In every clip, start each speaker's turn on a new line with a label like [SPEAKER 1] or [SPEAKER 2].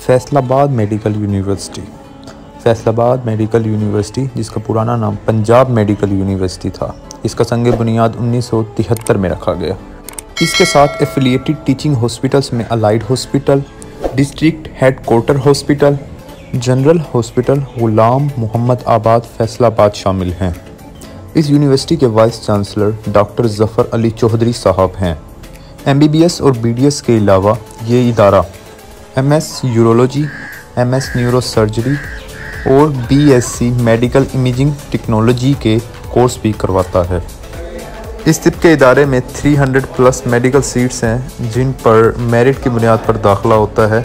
[SPEAKER 1] Faisalabad medical university. Faisalabad medical university, जिसका पुराना नाम पंजाब मेडिकल यूनिवर्सिटी था, इसका संग बुनियाद 1973 में रखा गया। इसके साथ एफिलिएटेड टीचिंग हॉस्पिटल्स में allied hospital, district headquarter hospital, general hospital Ghulam Muhammad Abad Faisalabad शामिल हैं। इस यूनिवर्सिटी के vice chancellor doctor Zafar Ali Chaudhry साहब हैं। MBBS और BDS के अलावा ये इदारा MS urology, MS neuro surgery और BSc मेडिकल इमेजिंग टेक्नोलॉजी के कोर्स भी करवाता है। इस तिब के इदारे में 300+ मेडिकल सीट्स हैं, जिन पर मेरिट की बुनियाद पर दाखिला होता है।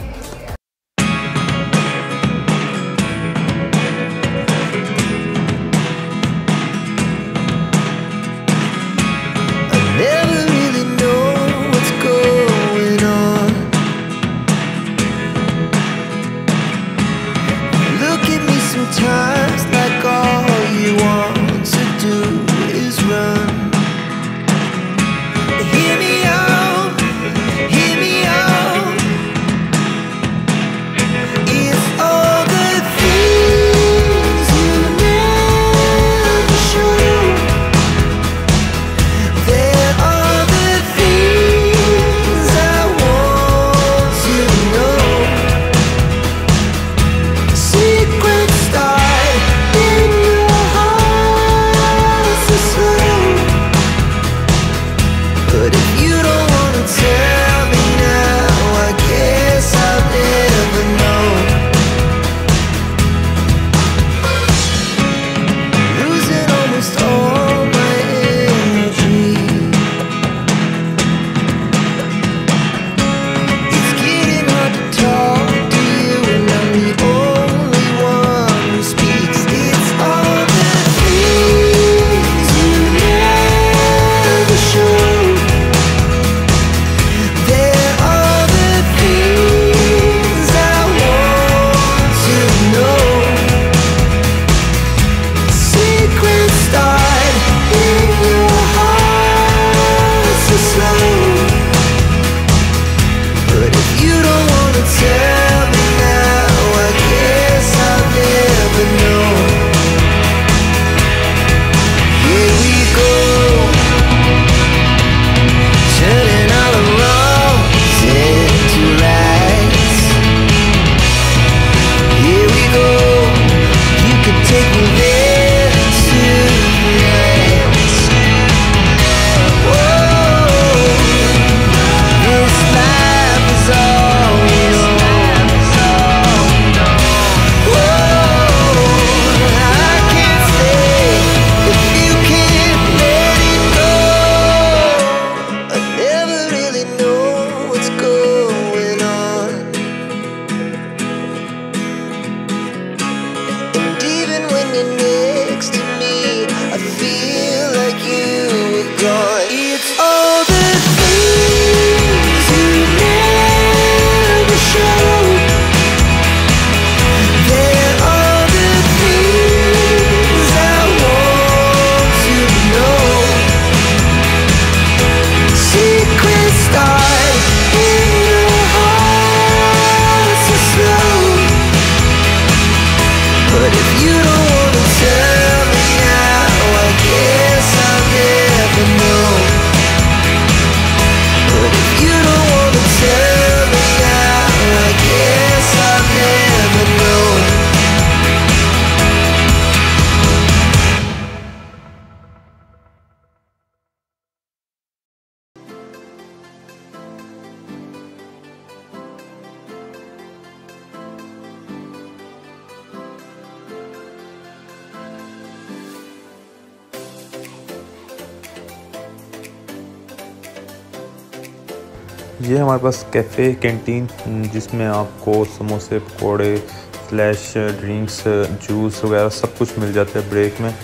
[SPEAKER 1] ये हमारे पास कैफ़े कैंटीन, जिसमें आपको समोसे, पकौड़े स्लैश ड्रिंक्स, जूस वगैरह सब कुछ मिल जाता है ब्रेक में।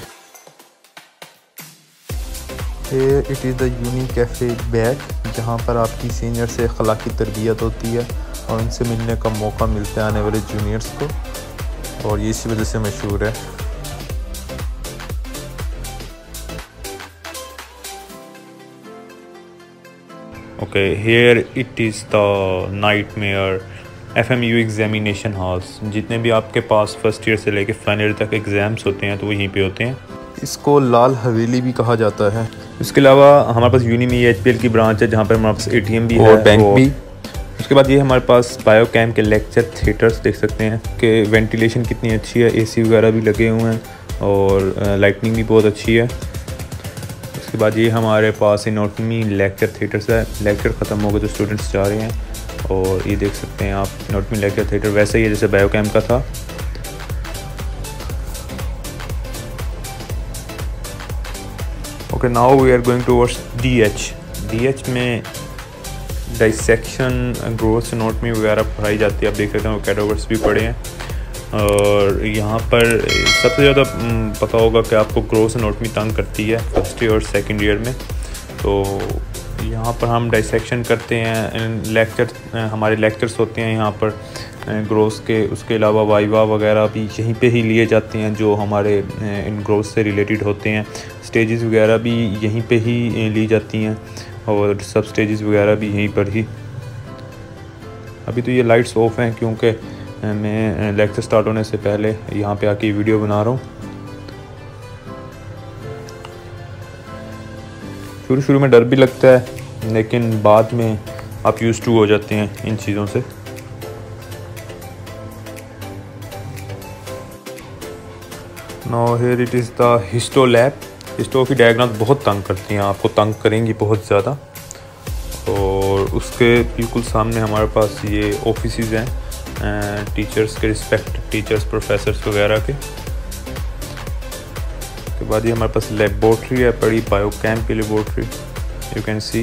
[SPEAKER 1] Here it is the unique cafe bag, जहाँ पर आपकी सीनियर से अखलाकी तरबियत होती है और उनसे मिलने का मौका मिलता है आने वाले जूनियर्स को, और ये इसी वजह से मशहूर है। Okay, here it is the nightmare FMU examination halls, जितने भी आपके पास फर्स्ट ईयर से लेकर फाइनल ईयर तक एग्ज़ाम्स होते हैं तो वो यहीं पे होते हैं। इसको लाल हवेली भी कहा जाता है। इसके अलावा हमारे पास यूनी में HPL की ब्रांच है जहाँ पर हमारे पास ATM भी है और बैंक भी। उसके बाद ये हमारे पास बायोकैम के लेक्चर थिएटर्स देख सकते हैं कि वेंटिलेशन कितनी अच्छी है, AC वगैरह भी लगे हुए हैं और लाइटनिंग भी बहुत अच्छी है। उसके बाद ये हमारे पास एनाटॉमी लेक्चर थिएटर्स है। लेक्चर ख़त्म हो गए तो स्टूडेंट्स जा रहे हैं और ये देख सकते हैं आप एनाटॉमी लेक्चर थिएटर वैसे ही है जैसे बायोकैम का था। Okay, now we are going towards DH में डाइसेक्शन, ग्रोथ एनाटॉमी वगैरह पढ़ाई जाती है। आप देख सकते हैं वो कैटागोरीज भी पढ़े हैं। और यहाँ पर सबसे ज़्यादा पता होगा कि आपको ग्रोथ एनाटॉमी तंग करती है फर्स्ट ईयर और सेकंड ईयर में। तो यहाँ पर हम डाइसेक्शन करते हैं, हमारे लेक्चर्स होते हैं यहाँ पर ग्रोथ के। उसके अलावा वाइवा वगैरह भी यहीं पे ही लिए जाते हैं जो हमारे इन ग्रोथ से रिलेटेड होते हैं। स्टेजेस वगैरह भी यहीं पे ही ली जाती हैं और सब स्टेजेस वगैरह भी यहीं पर ही। अभी तो ये लाइट्स ऑफ हैं क्योंकि मैं लेक्चर स्टार्ट होने से पहले यहाँ पे आके वीडियो बना रहा हूँ। शुरू में डर भी लगता है लेकिन बाद में आप यूज्ड टू हो जाते हैं इन चीज़ों से। Now here it is the histo lab. Histo की डायग्राम बहुत तंग करती हैं, आपको तंग करेंगी बहुत ज़्यादा। और उसके बिल्कुल सामने हमारे पास ये ऑफिसेज हैं टीचर्स के, रिस्पेक्ट टीचर्स प्रोफेसर्स वगैरह के। उसके बाद ये हमारे पास लेबोरेटरी है, बड़ी बायोकैम की laboratory, you can see.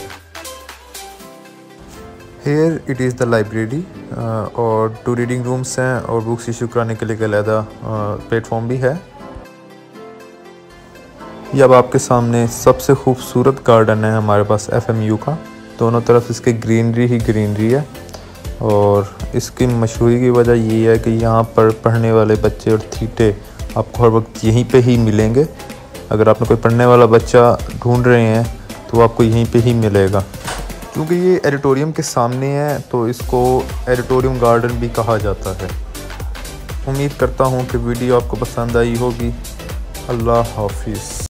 [SPEAKER 1] Here it is the library और 2 रीडिंग रूम्स हैं और बुक्स इशू कराने के लिए अलग प्लेटफॉर्म भी है। ये अब आपके सामने सबसे खूबसूरत गार्डन है हमारे पास FMU का। दोनों तरफ इसके ग्रीनरी ही ग्रीनरी है और इसकी मशहूरी की वजह ये है कि यहाँ पर पढ़ने वाले बच्चे और थीटे आपको हर वक्त यहीं पे ही मिलेंगे। अगर आपने कोई पढ़ने वाला बच्चा ढूंढ रहे हैं तो आपको यहीं पे ही मिलेगा। क्योंकि ये एडिटोरियम के सामने है तो इसको एडिटोरियम गार्डन भी कहा जाता है। उम्मीद करता हूँ कि वीडियो आपको पसंद आई होगी। अल्लाह हाफिज़।